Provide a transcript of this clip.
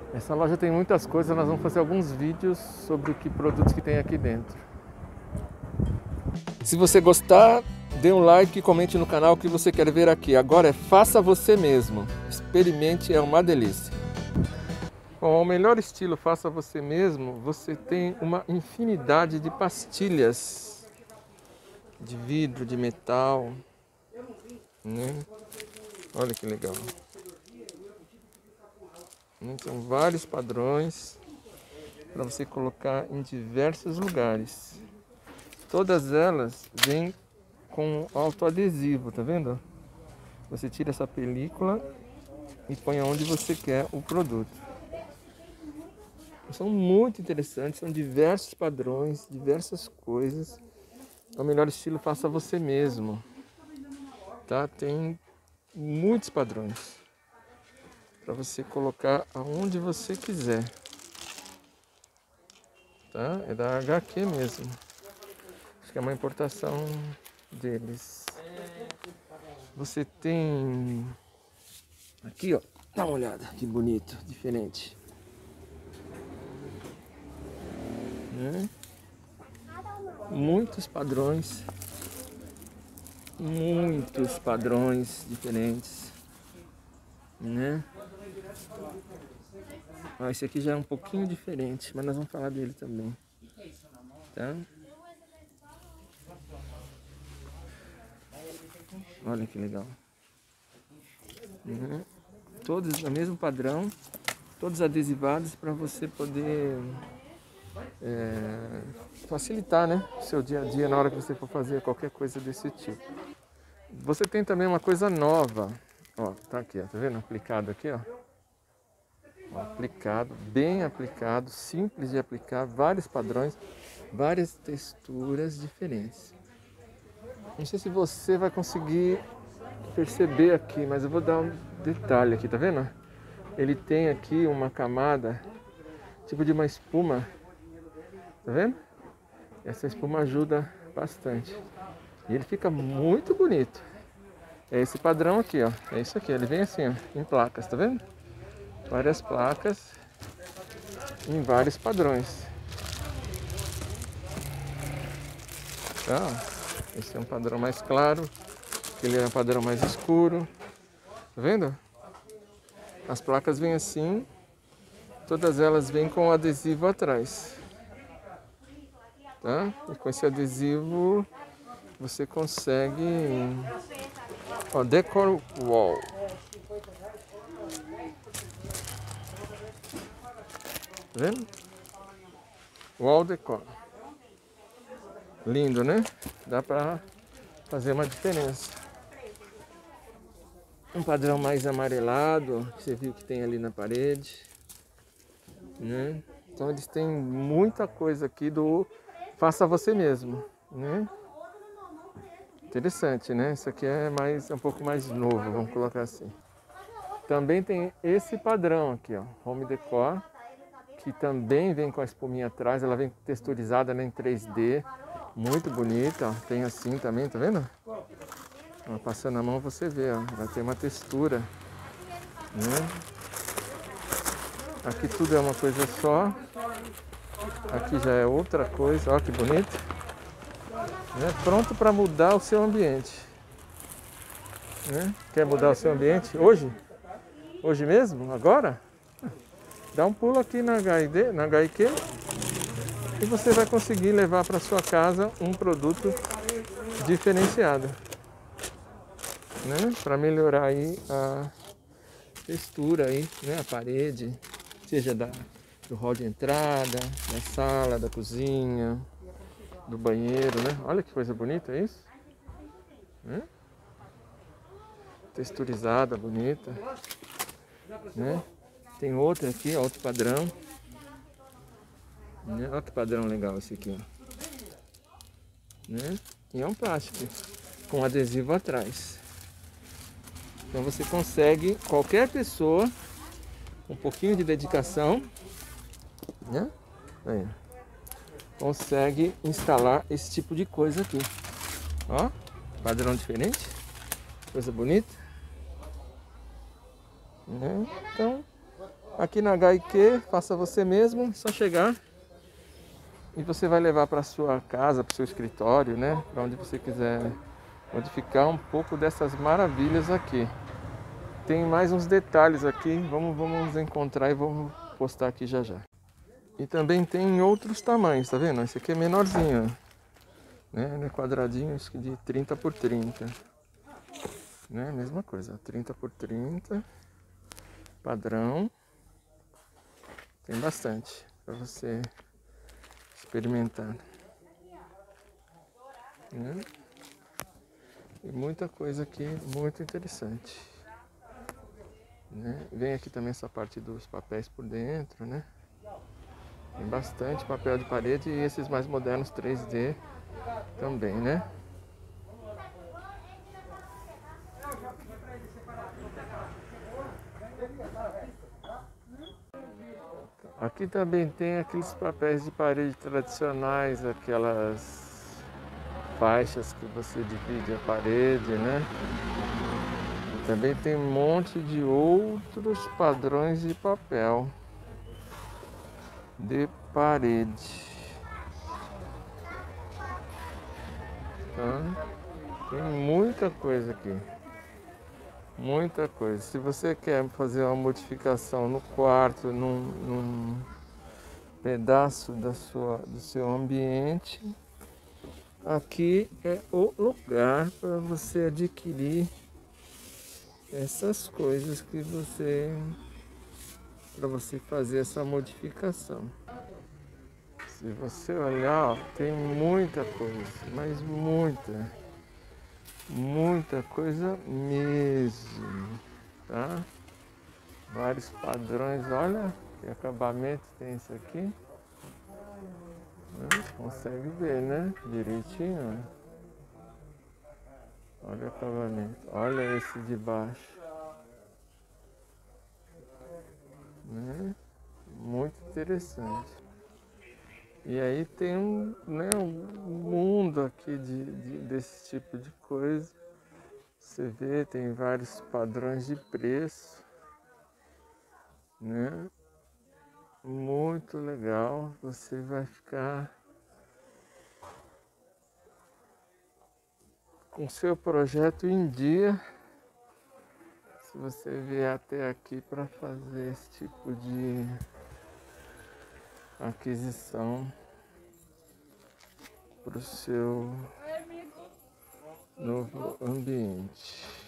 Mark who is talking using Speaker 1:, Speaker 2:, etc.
Speaker 1: Essa loja tem muitas coisas, nós vamos fazer alguns vídeos sobre que produtos que tem aqui dentro. Se você gostar, dê um like e comente no canal o que você quer ver aqui. Agora é faça você mesmo. Experimente, é uma delícia. Bom, ao melhor estilo faça você mesmo, você tem uma infinidade de pastilhas de vidro, de metal, né? Olha que legal. São vários padrões para você colocar em diversos lugares. Todas elas vêm com autoadesivo, tá vendo? Você tira essa película e põe onde você quer o produto. São muito interessantes, são diversos padrões, diversas coisas. O melhor estilo faça você mesmo, tá? Tem muitos padrões para você colocar aonde você quiser, tá? É da HQ mesmo. Acho que é uma importação deles. Você tem aqui, ó, dá uma olhada, que bonito, diferente. Né? Muitos padrões diferentes, né? Ó, esse aqui já é um pouquinho diferente, mas nós vamos falar dele também, tá? Olha que legal. Todos no mesmo padrão, todos adesivados para você poder facilitar, né, o seu dia a dia na hora que você for fazer qualquer coisa desse tipo. Você tem também uma coisa nova, ó, tá aqui, ó, tá vendo? Aplicado aqui, ó. Aplicado, bem aplicado, simples de aplicar, vários padrões, várias texturas diferentes. Não sei se você vai conseguir perceber aqui, mas eu vou dar um detalhe aqui, tá vendo? Ele tem aqui uma camada, tipo de uma espuma, tá vendo? Essa espuma ajuda bastante. E ele fica muito bonito. É esse padrão aqui, ó. É isso aqui, ele vem assim, ó, em placas, tá vendo? Várias placas em vários padrões. Tá? Esse é um padrão mais claro, aquele é um padrão mais escuro. Tá vendo? As placas vêm assim, todas elas vêm com adesivo atrás. Tá? E com esse adesivo você consegue, ó, Decor Wall. Tá vendo? Wall Decor. Lindo, né? Dá pra fazer uma diferença. Um padrão mais amarelado, você viu que tem ali na parede, né? Então eles têm muita coisa aqui do faça você mesmo, né? Interessante, né? Isso aqui é um pouco mais novo, vamos colocar assim. Também tem esse padrão aqui, ó, Home Decor, que também vem com a espuminha atrás, ela vem texturizada, né, em 3D, muito bonita, ó. Tem assim também, tá vendo? Ó, passando a mão você vê, ó, ela tem uma textura, né? Aqui tudo é uma coisa só, aqui já é outra coisa, ó que bonito, né? Pronto para mudar o seu ambiente, né? Quer mudar o seu ambiente hoje? Hoje mesmo? Agora? Dá um pulo aqui na HIQ e você vai conseguir levar para sua casa um produto diferenciado, né? Para melhorar aí a textura aí, né? A parede, seja do hall de entrada, da sala, da cozinha, do banheiro, né? Olha que coisa bonita isso, né? Texturizada, bonita, né? Tem outra aqui, ó, outro padrão, né? Olha que padrão legal esse aqui, ó, né? E é um plástico com adesivo atrás. Então você consegue, qualquer pessoa, com um pouquinho de dedicação, né? Aí, consegue instalar esse tipo de coisa aqui. Ó, padrão diferente, coisa bonita, né? Então Aqui na HIQ, faça você mesmo, só chegar e você vai levar para sua casa, para o seu escritório, né? Para onde você quiser modificar um pouco dessas maravilhas aqui. Tem mais uns detalhes aqui, vamos encontrar e vamos postar aqui já já. E também tem em outros tamanhos, tá vendo? Esse aqui é menorzinho, né? Ele é quadradinho, acho que de 30 por 30. Né? Mesma coisa, 30 por 30, padrão. Tem bastante para você experimentar. Né? E muita coisa aqui muito interessante. Né? Vem aqui também essa parte dos papéis por dentro, né? Tem bastante papel de parede e esses mais modernos 3D também, né? Aqui também tem aqueles papéis de parede tradicionais, aquelas faixas que você divide a parede, né? Também tem um monte de outros padrões de papel de parede. Tá? Tem muita coisa aqui. Muita coisa. Se você quer fazer uma modificação no quarto, num pedaço do seu ambiente, aqui é o lugar para você adquirir essas coisas que para você fazer essa modificação. Se você olhar, ó, tem muita coisa, mas muita coisa mesmo, tá? Vários padrões, olha que acabamento tem isso aqui. Consegue ver, né? Direitinho. Olha o acabamento. Olha esse de baixo. Né? Muito interessante. E aí tem um mundo aqui desse tipo de coisa. Você vê, tem vários padrões de preço. Né? Muito legal. Você vai ficar com seu projeto em dia. Se você vier até aqui para fazer esse tipo de aquisição para o seu novo ambiente.